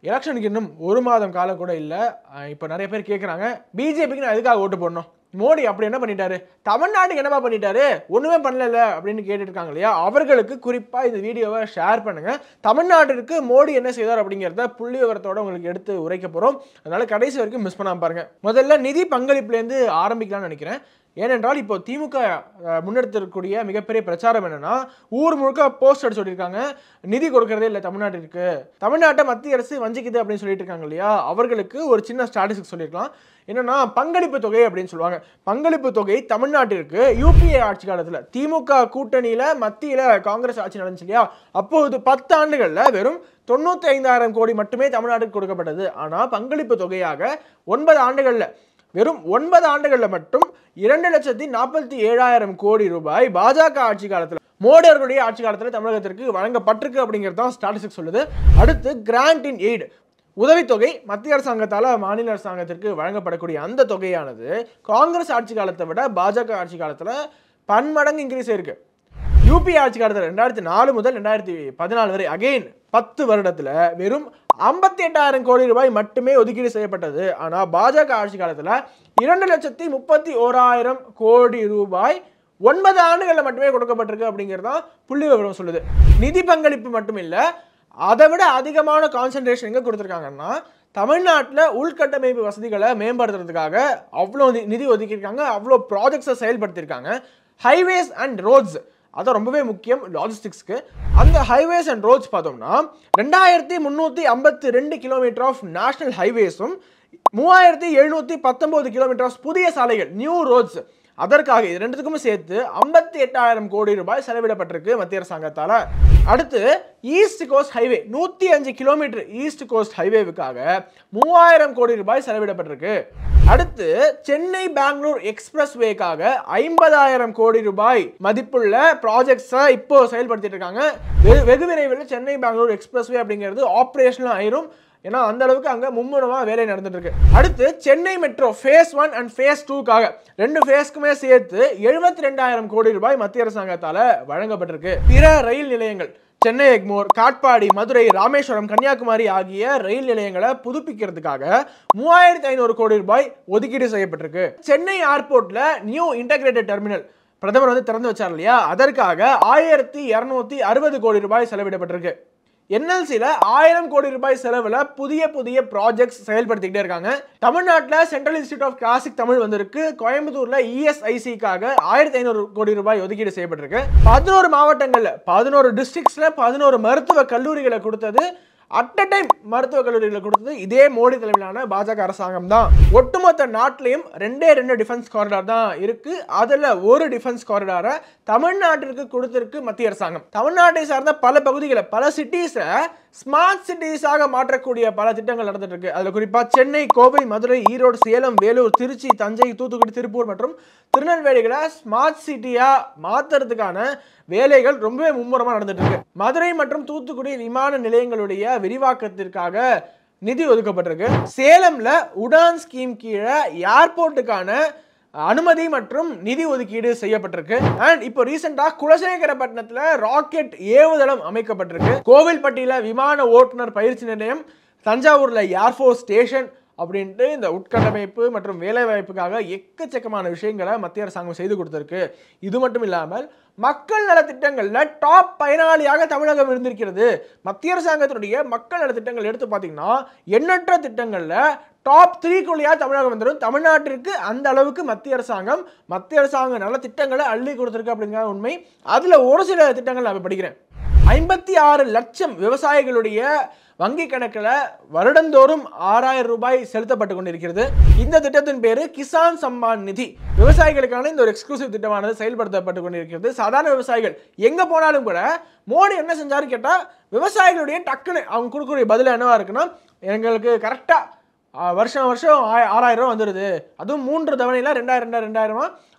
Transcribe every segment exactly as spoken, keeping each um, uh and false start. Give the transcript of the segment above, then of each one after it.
எலெக்ஷனுக்கு இன்னும் ஒரு மாதம் காலம் கூட இல்லை. இப்போ நிறைய பேர் கேட்குறாங்க, பிஜேபிக்கு நான் எதுக்காக ஓட்டு போடணும், மோடி அப்படி என்ன பண்ணிட்டாரு, தமிழ்நாட்டுக்கு என்னப்பா பண்ணிட்டாரு, ஒன்றுமே பண்ணல அப்படின்னு கேட்டுட்டு இருக்காங்க இல்லையா, அவர்களுக்கு குறிப்பாக இந்த வீடியோவை ஷேர் பண்ணுங்க. தமிழ்நாட்டிற்கு மோடி என்ன செய்தார் அப்படிங்கிறத புள்ளி விவரத்தோட உங்களுக்கு எடுத்து உரைக்க போகிறோம். அதனால கடைசி வரைக்கும் மிஸ் பண்ணாம பாருங்க. முதல்ல நிதி பங்களிப்புலேருந்து ஆரம்பிக்கலாம்னு நினைக்கிறேன். ஏனென்றால் இப்போ திமுக முன்னெடுத்திருக்கக்கூடிய மிகப்பெரிய பிரச்சாரம் என்னன்னா, ஊர் முழுக்க போஸ்டர் சொல்லியிருக்காங்க, நிதி கொடுக்கறதே இல்லை தமிழ்நாட்டிற்கு, தமிழ்நாட்டை மத்திய அரசு வஞ்சிக்குது அப்படின்னு சொல்லிட்டு இருக்காங்க இல்லையா, அவர்களுக்கு ஒரு சின்ன ஸ்டாட்டிஸ்டிக்ஸ் சொல்லியிருக்கலாம். என்னன்னா, பங்களிப்பு தொகை அப்படின்னு சொல்லுவாங்க. பங்களிப்பு தொகை தமிழ்நாட்டிற்கு யூபிஏ ஆட்சி காலத்தில் திமுக கூட்டணியில மத்தியில காங்கிரஸ் ஆட்சி நடந்துச்சு இல்லையா, அப்போது பத்து ஆண்டுகள்ல வெறும் தொண்ணூத்தி ஐந்தாயிரம் கோடி மட்டுமே தமிழ்நாட்டுக்கு கொடுக்கப்பட்டது. ஆனா பங்களிப்பு தொகையாக ஒன்பது ஆண்டுகள்ல வெறும் ஒன்பது ஆண்டுகள்ல மட்டும் இரண்டு லட்சத்தி நாற்பத்தி ஏழாயிரம் கோடி ரூபாய் பாஜக ஆட்சி காலத்தில், மோடி அவர்களுடைய ஆட்சி காலத்தில் தமிழகத்திற்கு வழங்கப்பட்டிருக்கு அப்படிங்கிறது தான் ஸ்டாட்டிஸ்டிக்ஸ் சொல்லுது. அடுத்து கிராண்ட் இன் எய்டு, உதவித்தொகை மத்திய அரசாங்கத்தால் மாநில அரசாங்கத்திற்கு வழங்கப்படக்கூடிய அந்த தொகையானது காங்கிரஸ் ஆட்சி காலத்தை விட பாஜக ஆட்சி காலத்தில் பன்மடங்கு இன்க்ரீஸ் ஆயிருக்கு. யூபி ஆட்சி காலத்தில் ரெண்டாயிரத்தி நாலு முதல் ரெண்டாயிரத்தி பதினாலு வரை அகெயின் பத்து வருடத்துல வெறும் ஐம்பத்தி எட்டாயிரம் கோடி ரூபாய் மட்டுமே ஒதுக்கீடு செய்யப்பட்டது. ஆனா பாஜக ஆட்சி காலத்துல இரண்டு லட்சத்தி முப்பத்தி ஓராயிரம் கோடி ரூபாய் ஒன்பது ஆண்டுகள்ல மட்டுமே கொடுக்கப்பட்டிருக்கு அப்படிங்கிறதா புள்ளி விவரம் சொல்லுது. நிதி பங்களிப்பு மட்டும் இல்ல, அதை விட அதிகமான கான்சென்ட்ரேஷன் எங்க கொடுத்துருக்காங்கன்னா, தமிழ்நாட்டில் உள்கட்டமைப்பு வசதிகளை மேம்படுத்துறதுக்காக அவ்வளோ நிதி ஒதுக்கியிருக்காங்க, அவ்வளோ ப்ராஜெக்ட்ஸை செயல்படுத்தியிருக்காங்க. ஹைவேஸ் அண்ட் ரோட்ஸ் அதான் ரொம்பவே முக்கியம் லாஜிஸ்டிக்ஸ்க்கு. அந்த ஹைவேஸ் அண்ட் ரோட்ஸ் பார்த்தோம்னா ரெண்டாயிரத்தி முந்நூற்றி ஐம்பத்தி ரெண்டு கிலோமீட்டர் ஆஃப் நேஷனல் ஹைவேஸும் மூவாயிரத்தி எழுநூற்றி பத்தொம்போது கிலோமீட்டர் ஆஃப் புதிய சாலைகள் நியூ ரோட்ஸ், அதற்காக இது ரெண்டுத்துக்குமே சேர்த்து ஐம்பத்தி எட்டாயிரம் கோடி ரூபாய் செலவிடப்பட்டிருக்கு மத்திய அரசாங்கத்தால். அடுத்து ஈஸ்ட் கோஸ்ட் ஹைவே நூற்றி அஞ்சு கிலோமீட்டர் ஈஸ்ட் கோஸ்ட் ஹைவேவுக்காக மூவாயிரம் கோடி ரூபாய் செலவிடப்பட்டிருக்கு. அடுத்து சென்னை பெங்களூர் எக்ஸ்பிரஸ் வேக்காக ஐம்பதாயிரம் கோடி ரூபாய் மதிப்புள்ள ப்ராஜெக்ட்ஸை இப்போ செயல்படுத்திட்டு இருக்காங்க. வெகு விரைவில் சென்னை பெங்களூர் எக்ஸ்பிரஸ் வே அப்படிங்கிறது ஆப்ரேஷனல் ஆயிரும். ஏன்னா அந்த அளவுக்கு அங்க மும்முரமா வேலை நடந்துட்டு இருக்கு. அடுத்து Chennai metro phase one and phase டூக்காக ரெண்டு ஃபேஸ்க்குமே சேர்த்து எழுபத்தி ரெண்டாயிரம் கோடி ரூபாய் மத்திய அரசாங்கத்தால வழங்கப்பட்டிருக்கு. பிற ரயில் நிலையங்கள் சென்னை எக்மோர், காட்பாடி, மதுரை, ராமேஸ்வரம், கன்னியாகுமரி ஆகிய ரயில் நிலையங்களை புதுப்பிக்கிறதுக்காக மூவாயிரத்தி ஐநூறு கோடி ரூபாய் ஒதுக்கீடு செய்யப்பட்டிருக்கு. சென்னை ஏர்போர்ட்ல நியூ இன்டகிரேட்டட் டெர்மினல் பிரதமர் வந்து திறந்து வச்சார் இல்லையா, அதற்காக ஆயிரத்தி இருநூத்தி அறுபது கோடி ரூபாய் செலவிடப்பட்டிருக்கு. என்எல்சில ஆயிரம் கோடி ரூபாய் செலவுல புதிய புதிய ப்ராஜெக்ட்ஸ் செயல்படுத்திக்கிட்டே இருக்காங்க. தமிழ்நாட்டில் central institute of classic Tamil வந்திருக்கு. கோயம்புத்தூர்ல இஎஸ்ஐசிக்காக ஆயிரத்தி ஐநூறு கோடி ரூபாய் ஒதுக்கீடு செய்யப்பட்டிருக்கு. பதினோரு மாவட்டங்கள்ல பதினோரு டிஸ்ட்ரிக்ட்ஸ்ல பதினோரு மருத்துவ கல்லூரிகளை கொடுத்தது, அட் அ டைம் மருத்துவ கல்லூரிகளை கொடுத்தது இதே மோடி தலைமையிலான பாஜக அரசாங்கம் தான். ஒட்டுமொத்த நாட்டிலையும் ரெண்டே ரெண்டு டிஃபென்ஸ் காரிடார் தான் இருக்கு. அதுல ஒரு டிஃபென்ஸ் காரிடாரை தமிழ்நாட்டிற்கு கொடுத்திருக்கு மத்திய அரசாங்கம். தமிழ்நாட்டை சார்ந்த பல பகுதிகளை, பல சிட்டிஸை ஸ்மார்ட் சிட்டிஸாக மாற்றக்கூடிய பல திட்டங்கள் நடந்துட்டு இருக்கு. அதுல குறிப்பா சென்னை, கோவை, மதுரை, ஈரோடு, சேலம், வேலூர், திருச்சி, தஞ்சை, தூத்துக்குடி, திருப்பூர் மற்றும் திருநெல்வேலிகளை ஸ்மார்ட் சிட்டியா மாத்துறதுக்கான வேலைகள் ரொம்பவே மும்முரமா நடந்துட்டு இருக்கு. மதுரை மற்றும் தூத்துக்குடி விமான நிலையங்களுடைய விரிவாக்கத்திற்காக நிதி ஒதுக்கப்பட்டிருக்கு. சேலம்ல உடான் ஸ்கீம் கீழே ஏர்போர்ட்டுக்கான அனுமதி மற்றும் நிதி ஒதுக்கீடு செய்யப்பட்டிருக்கு. அண்ட் இப்போ ரீசெண்டா குலசேகரப்பட்டினத்துல ராக்கெட் ஏவுதளம் அமைக்கப்பட்டிருக்கு. கோவில்பட்டியில விமான ஓட்டுநர் பயிற்சி நிலையம், தஞ்சாவூர்ல ஏர்ஃபோர்ஸ் ஸ்டேஷன் அப்படின்ட்டு இந்த உட்கட்டமைப்பு மற்றும் வேலை வாய்ப்புக்காக எக்கச்சக்கமான விஷயங்களை மத்திய அரசாங்கம் செய்து கொடுத்திருக்கு. இது மட்டும் இல்லாமல் மக்கள் நல திட்டங்கள்ல டாப் பயனாளியாக தமிழகம் இருந்திருக்கிறது. மத்திய அரசாங்கத்தினுடைய மக்கள் நல திட்டங்கள் எடுத்து பார்த்தீங்கன்னா எண்ணற்ற திட்டங்கள்ல டாப் த்ரீக்குள்ளேயா தமிழகம் வந்துடும். தமிழ்நாட்டிற்கு அந்த அளவுக்கு மத்திய அரசாங்கம் மத்திய அரசாங்க நல திட்டங்களை அள்ளி கொடுத்திருக்கு அப்படிங்கிற உண்மை. அதுல ஒரு சில திட்டங்கள் நான் படிக்கிறேன். ஐம்பத்தி ஆறு லட்சம் விவசாயிகளுடைய வங்கி கணக்கில் வருடந்தோறும் ஆறாயிரம் ரூபாய் செலுத்தப்பட்டு கொண்டிருக்கிறது. இந்த திட்டத்தின் பேரு கிசான் சம்மான் நிதி. விவசாயிகளுக்கான இந்த ஒரு எக்ஸ்க்ளூசிவ் திட்டமானது செயல்படுத்தப்பட்டு கொண்டிருக்கிறது. சாதாரண விவசாயிகள் எங்க போனாலும் கூட மோடி என்ன செஞ்சாரு கேட்டா, விவசாயிகளுடைய டக்குன்னு அவங்க கொடுக்கக்கூடிய பதில் என்னவா இருக்குன்னா, எங்களுக்கு கரெக்டா வருஷம் வருஷம் ஆறாயிரம் ரூபா வந்துடுது, அதுவும் மூன்று தவணையில ரெண்டாயிரம் ரெண்டாயிரம் ரெண்டாயிரமா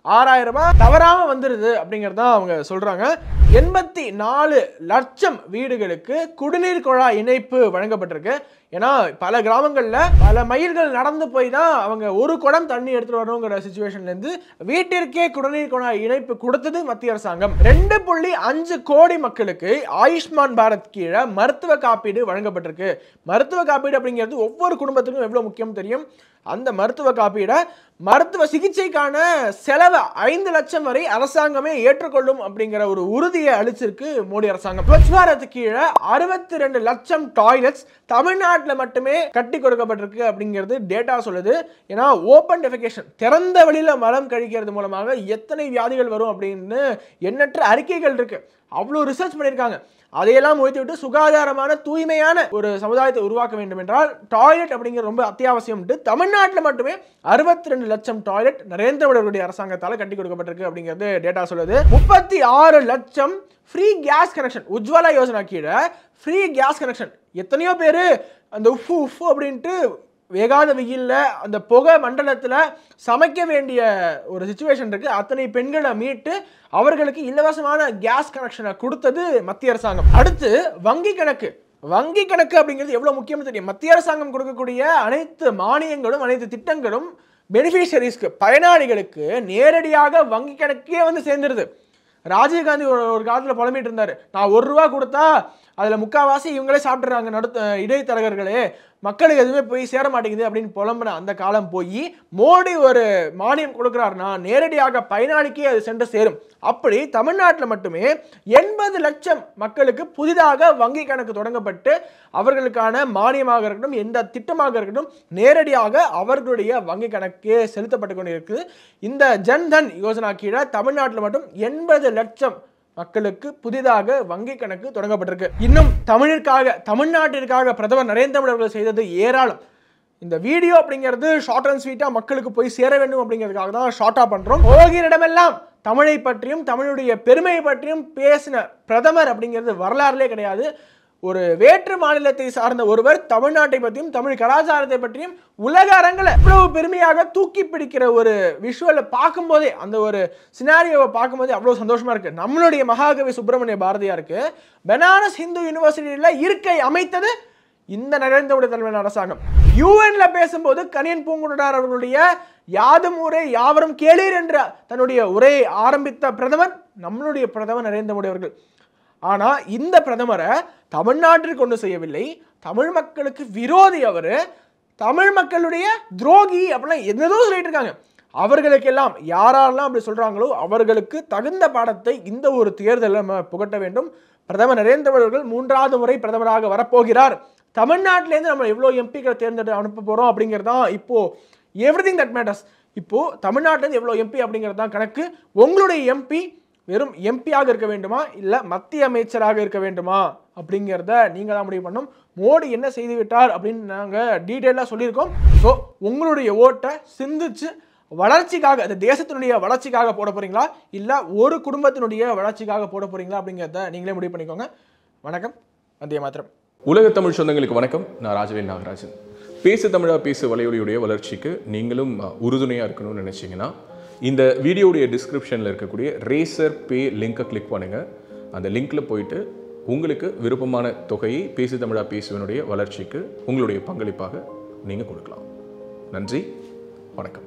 ஆறாயிரம் ரூபாய் தவறாம வந்துருது அப்படிங்கறத அவங்க சொல்றாங்க. எண்பத்தி நாலு லட்சம் வீடுகளுக்கு குடிநீர் குழாய் இணைப்பு வழங்கப்பட்டிருக்கு. ஏன்னா பல கிராமங்கள்ல பல மைல்கள் நடந்து போய் தான் அவங்க ஒரு குடம் தண்ணி எடுத்துட்டு வரணுங்கிற சிச்சுவேஷன்ல இருந்து வீட்டிற்கே குடிநீர் குழாய் இணைப்பு கொடுத்தது மத்திய அரசாங்கம். ரெண்டு புள்ளி அஞ்சு கோடி மக்களுக்கு ஆயுஷ்மான் பாரத் கீழே மருத்துவ காப்பீடு வழங்கப்பட்டிருக்கு. மருத்துவ காப்பீடு அப்படிங்கிறது ஒவ்வொரு குடும்பத்துக்கும் எவ்வளவு முக்கியம் தெரியும். அந்த மருத்துவ காப்பீடை மருத்துவ சிகிச்சைக்கான செலவு ஐந்து லட்சம் வரை அரசாங்கமே ஏற்றுக்கொள்ளும் அப்படிங்கிற ஒரு உறுதியை அளிச்சிருக்கு மோடி அரசாங்கம். ஸ்வச் பாரத் கீழே அறுபத்தி ரெண்டு லட்சம் டாய்லெட்ஸ் தமிழ்நாட்டில் மட்டுமே கட்டி கொடுக்கப்பட்டிருக்கு அப்படிங்கிறது டேட்டா சொல்லுது. ஏன்னா ஓப்பன் டெஃபிகேஷன், திறந்த வெளியில மலம் கழிக்கிறது மூலமாக எத்தனை வியாதிகள் வரும் அப்படின்னு எண்ணற்ற அறிக்கைகள் இருக்கு. அவ்வளோ ரிசர்ச் பண்ணியிருக்காங்க. அதையெல்லாம் முடித்து விட்டு சுகாதாரமான தூய்மையான ஒரு சமுதாயத்தை உருவாக்க வேண்டும் என்றால் டாய்லெட் அப்படிங்கிறது ரொம்ப அத்தியாவசியம். தமிழ்நாட்டில் மட்டுமே அறுபத்தி ரெண்டு லட்சம் டாய்லெட் நரேந்திர மோடி அரசாங்கத்தால் கட்டி கொடுக்கப்பட்டிருக்கு அப்படிங்கிறது டேட்டா சொல்லுது. முப்பத்தி ஆறு லட்சம் free gas connection Ujjwala Yojana கீழே ஃப்ரீ கேஸ் கனெக்ஷன். எத்தனையோ பேர் அந்த உஃபு உஃபு அப்படின்ட்டு வேகாத வெயில்ல அந்த புகை மண்டலத்தில் சமைக்க வேண்டிய ஒரு சிச்சுவேஷன் இருக்கு. அத்தனை பெண்களை மீட்டு அவர்களுக்கு இலவசமான கேஸ் கனெக்ஷனை கொடுத்தது மத்திய அரசாங்கம். அடுத்து வங்கி கணக்கு. வங்கி கணக்கு அப்படிங்கிறது எவ்வளவு முக்கியம் தெரியும். மத்திய அரசாங்கம் கொடுக்கக்கூடிய அனைத்து மானியங்களும் அனைத்து திட்டங்களும் பெனிஃபிஷரிஸ்க்கு பயனாளிகளுக்கு நேரடியாக வங்கி கணக்கே வந்து சேர்ந்துருது. ராஜீவ்காந்தி ஒரு காலத்தில் புலம்பிட்டு இருந்தாரு, நான் ஒரு ரூபா கொடுத்தா அதில் முக்கால்வாசி இவங்களே சாப்பிட்றாங்க, நடுத்த இடைத்தரகர்களே, மக்களுக்கு எதுவுமே போய் சேர மாட்டேங்குது அப்படின்னு புலம்புன அந்த காலம் போய் மோடி ஒரு மானியம் கொடுக்குறாருன்னா நேரடியாக பயனாளிக்கே அது சென்று சேரும். அப்படி தமிழ்நாட்டில் மட்டுமே எண்பது லட்சம் மக்களுக்கு புதிதாக வங்கி கணக்கு தொடங்கப்பட்டு அவர்களுக்கான மானியமாக இருக்கட்டும் எந்த திட்டமாக இருக்கட்டும் நேரடியாக அவர்களுடைய வங்கி கணக்கே செலுத்தப்பட்டு கொண்டு இருக்குது. இந்த ஜன்தன் யோஜனா கீழே தமிழ்நாட்டில் மட்டும் எண்பது லட்சம் மக்களுக்கு புதிதாக வங்கி கணக்கு தொடங்கப்பட்டிருக்கு. இன்னும் தமிழிற்காக தமிழ்நாட்டிற்காக பிரதமர் நரேந்திர மோடி அவர்கள் செய்தது ஏராளம். இந்த வீடியோ அப்படிங்கிறது ஷார்ட் அண்ட் ஸ்வீட்டா மக்களுக்கு போய் சேர வேண்டும் அப்படிங்கிறதுக்காக தான் ஷார்ட்டா பண்றோம். போகிறிடமெல்லாம் தமிழை பற்றியும் தமிழுடைய பெருமையை பற்றியும் பேசின பிரதமர் அப்படிங்கிறது வரலாறுலே கிடையாது. ஒரு வேற்று மாநிலத்தை சார்ந்த ஒருவர் தமிழ்நாட்டை பற்றியும் தமிழ் கலாச்சாரத்தை பற்றியும் உலக அரங்கில் இவ்வளவு பெருமையாக தூக்கி பிடிக்கிற ஒரு விஷுவலை பார்க்கும் போதே, அந்த ஒரு சினாரியோவை பார்க்கும் போதே அவ்வளவு சந்தோஷமா இருக்கு. நம்மளுடைய மகாகவி சுப்பிரமணிய பாரதியாருக்கு பெனாரஸ் ஹிந்து யூனிவர்சிட்டியில இருக்கை அமைத்தது இந்த நரேந்திர மோடி தலைமையிலான அரசாங்கம். யூஎன்ல பேசும்போது கனியன் பூங்குன்றனார் அவர்களுடைய யாதும் ஊரே யாவரும் கேளீர் என்ற தன்னுடைய உரையை ஆரம்பித்த பிரதமர் நம்மளுடைய பிரதமர் நரேந்திர மோடி அவர்கள். ஆனா இந்த பிரதமரை தமிழ்நாட்டில் கொண்டு செய்யவில்லை. தமிழ் மக்களுக்கு விரோதி அவரு, தமிழ் மக்களுடைய துரோகி அப்படிலாம் என்னதோ சொல்லிட்டு இருக்காங்க. அவர்களுக்கெல்லாம் யாரெல்லாம் அப்படி சொல்றாங்களோ அவர்களுக்கு தகுந்த பாடத்தை இந்த ஒரு தேர்தலில் நம்ம புகட்ட வேண்டும். பிரதமர் நரேந்திர மோடி அவர்கள் மூன்றாவது முறை பிரதமராக வரப்போகிறார். தமிழ்நாட்டிலேருந்து நம்ம எவ்வளோ எம்பிக்களை தேர்ந்தெடுத்து அனுப்ப போறோம் அப்படிங்கிறது தான் இப்போ எவ்ரிதிங் தட் மேட்டர்ஸ். இப்போ தமிழ்நாட்டிலேருந்து எவ்வளோ எம்பி அப்படிங்கிறது தான் கணக்கு. உங்களுடைய எம்பி வெறும் எம்பியாக இருக்க வேண்டுமா இல்லை மத்திய அமைச்சராக இருக்க வேண்டுமா அப்படிங்கிறத நீங்கள் தான் முடிவு பண்ணணும். மோடி என்ன செய்து விட்டார் அப்படின்னு நாங்கள் டீட்டெயிலாக சொல்லியிருக்கோம். ஸோ உங்களுடைய ஓட்டை சிந்திச்சு வளர்ச்சிக்காக, அந்த தேசத்தினுடைய வளர்ச்சிக்காக போட போறீங்களா இல்லை ஒரு குடும்பத்தினுடைய வளர்ச்சிக்காக போட போறீங்களா அப்படிங்கிறத நீங்களே முடிவு பண்ணிக்கோங்க. வணக்கம், வந்தே மாத்திரம். உலக தமிழ் சொந்தங்களுக்கு வணக்கம். நான் ராஜவேல் நாகராஜன். பேசு தமிழா பேசு வலையொலியுடைய வளர்ச்சிக்கு நீங்களும் உறுதுணையாக இருக்கணும்னு நினச்சிங்கன்னா இந்த வீடியோடைய டிஸ்கிரிப்ஷனில் இருக்கக்கூடிய ரேசர் பே லிங்கை கிளிக் பண்ணுங்கள். அந்த லிங்க்கில் போயிட்டு உங்களுக்கு விருப்பமான தொகையை பேசு தமிழா பேசுவனுடைய வளர்ச்சிக்கு உங்களுடைய பங்களிப்பாக நீங்கள் கொடுக்கலாம். நன்றி, வணக்கம்.